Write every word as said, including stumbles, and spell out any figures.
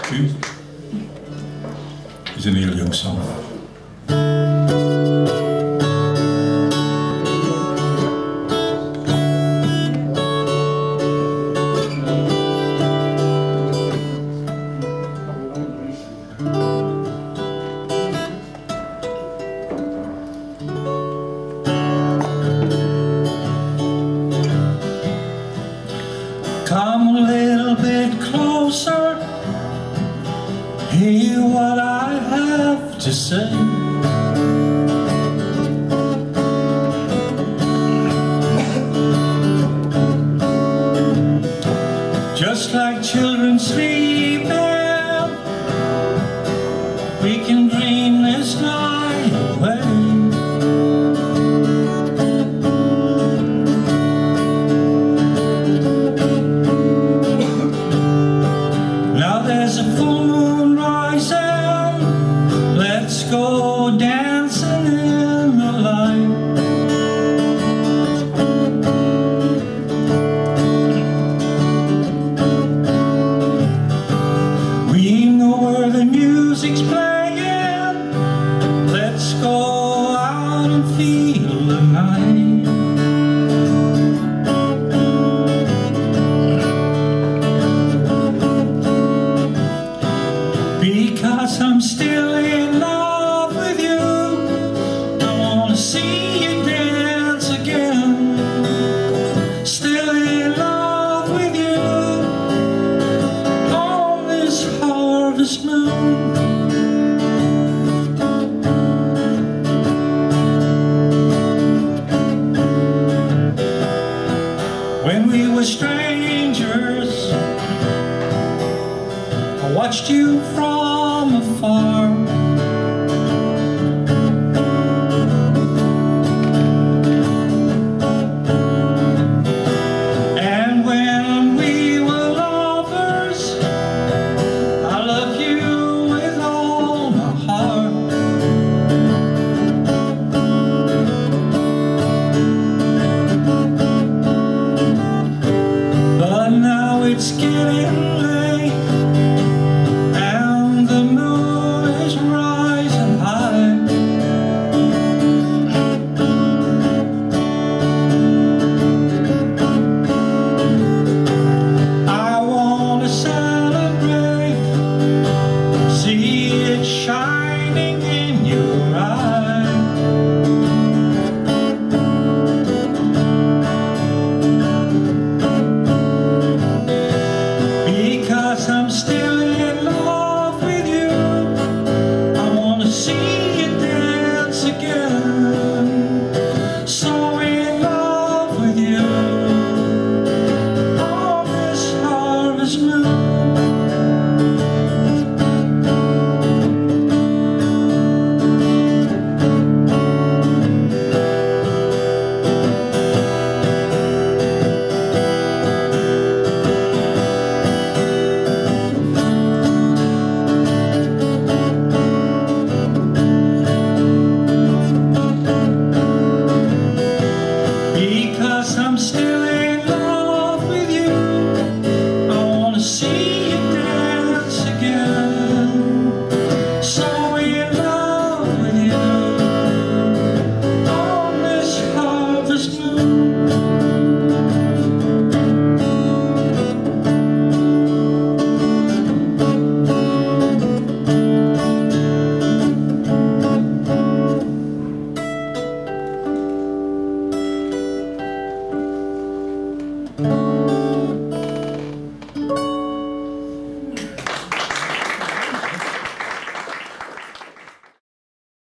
Shoot is een Neil Young song. Come a little bit closer, hear what I have to say. Just like children sleeping, we can dream this night away. There's a full moon rising, let's go dancing in the light. We know where the music's playing, let's go out and feel the night. Because I'm still in love with you, I wanna see you dance again. Still in love with you on this harvest moon. When we were strangers, I watched you from afar. And when we were lovers, I loved you with all my heart. But now it's getting late, and the moon is rising high. I want to celebrate, see it shining in your eye. Because I'm still in love with you, I want to see you dance again. So in love with you on this harvest moon. Because I'm still in love with you, I want to see you dance again. So in love with you on this harvest moon. Thank